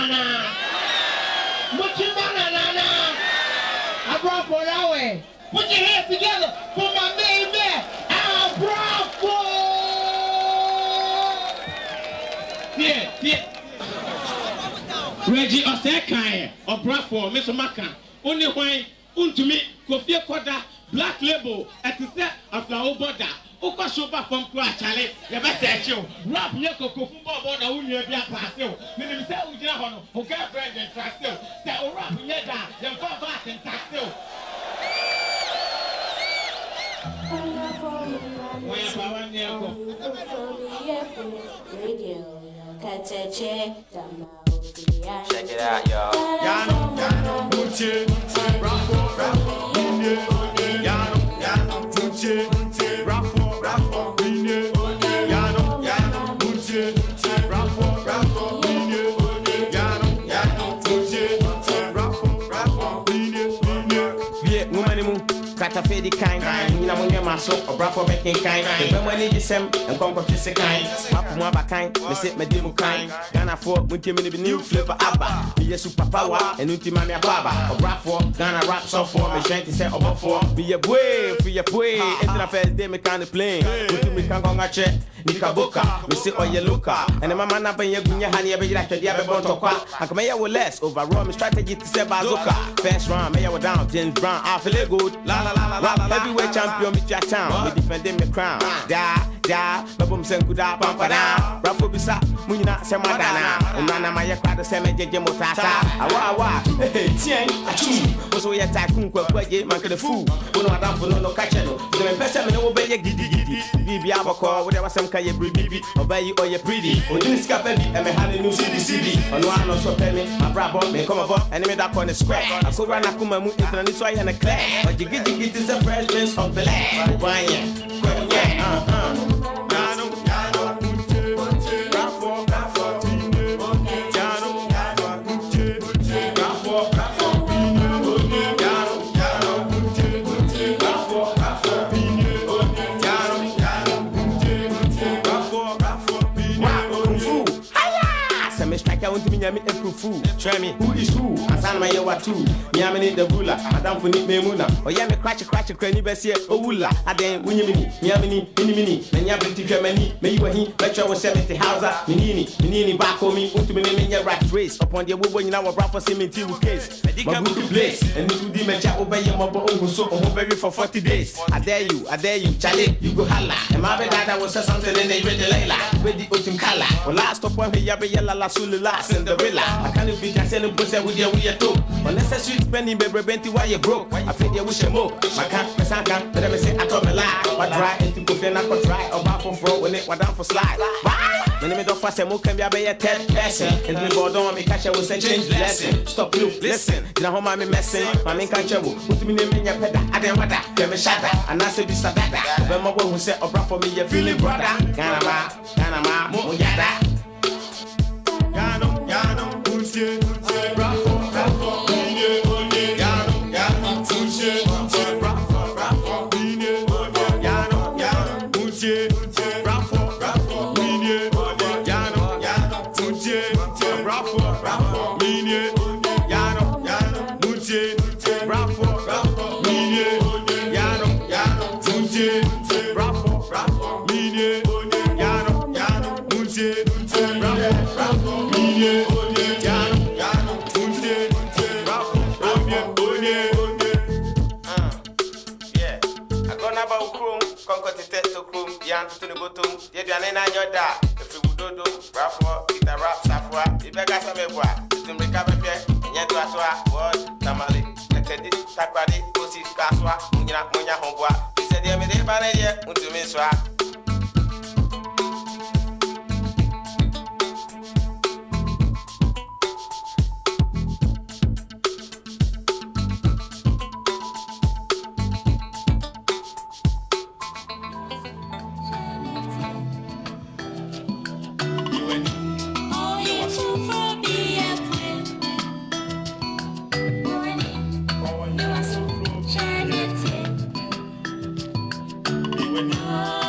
nana. Muchimba nana. I brought for that way. Put your hands together for my main man, Bravo. Yeah. Reggie Osekai or Bravo, Mr. Maka. Only why untumi Kofi Koda Black Label at the set of Flower Border. Oko soba from Kwachale, the best at you. Rap Yako football border, who you be a pastel. Minimum say, Ujahono, who got friends and Trastil. Say, oh, rap Yeda, then fall back and Taxil. Check it out, y'all. Yano, Muche, Bravo, Yano, Muche, Bravo, Yano, Muche, Bravo, Yano, Muche, Bravo, Yeah, woman, Catafedi kind, you know, when you're my soap or Bravo making kind. The money is some and come to the kind. Papa kind, we sit my demo kind. Ghana for Muntimini new flavor abba. Be a superpower and Untimania Baba or Bravo, Ghana rap so for me, trying to say about four. Be a boy, free a boy, enter the first day, me kind of plane. We can go and check. Nika Boka, we sit on your looker, and the man up in your honey, every like the other bone to quack. I come here with less overall my strategy to say bazooka. First round, may I down, James Brown, I feel good. La heavyweight champion, with your town, we defending the crown. Da, Babum Senkuda, Pampada, Rafu Bisa, Munina, Samadana, and Nana Maya Quad, Sama Jemotata, Awa, Tian, Achoo, was we attack Kunko, Mank the fool, who know Adam for no catcher, the person will obey a giddy, Bibi Abaco, whatever some kind of baby, obey you or your pretty, or you scap baby, and me had a new CD, on one or so penny, my bravo may come over and made up on the square. I could run a Kumamu into this way and a clay, but you get it is a fresh prince of the land. I want to be Yami Eprufu. Try me, who is who? Asan my yawa too. Yamini the ruler, Madame Funit Memuna. Or Yami Cratch, Cranny Bessia, Oula, Aden, Winyamini, Yamini, and Yabiti Germany, may you he, Metro was 70 Hausa, Minini, back home, to be in your rat race upon the woman in our brother cemetery case. I think I'm going to place, and you do my job obey your mobile who so over for 40 days. I dare you, Charlie, you go holla. And my bed was something in the red Layla, with the autumn color. Well, last up when we have a yellow Lasula. Cinderella, I can't even just send a pussy with your weird too. Unless you spending baby Benty while you broke. I think you wish you more. My can't, but I say I told me lie. What dry and to go then I could try or back for throw when it was down for slide. When the middle of us, I can be a 10 person. And we board on me catch I was a change lesson. Stop, look, listen. You know how my messing, my main can't travel. Put me in your pet. I didn't want that. Give me shatter. And I said, this a data. When my one who said, oh, for me, you're feeling brother. Ganama, Muyada. Yano, Muche, Bravo, Yano, Muche, Bravo, Yano, Muche, Bravo, Yano, Muche, Bravo, Yano, Muche, Bravo, Yano, Muche, Bravo, Yano, Muche, Bravo. Yeah, I go now about Chrome, Concord to Chrome, Yan to the bottom, Yadian your dad, if you would do, Raffo, Peter Rap, Safra, the Beggar Samewa, to recover and yet to Aswa, Tamale, Naked, Takwadi, Pussy, Kaswa, Munya Homboa. He said, Yammy, they banner yet, to me swap. When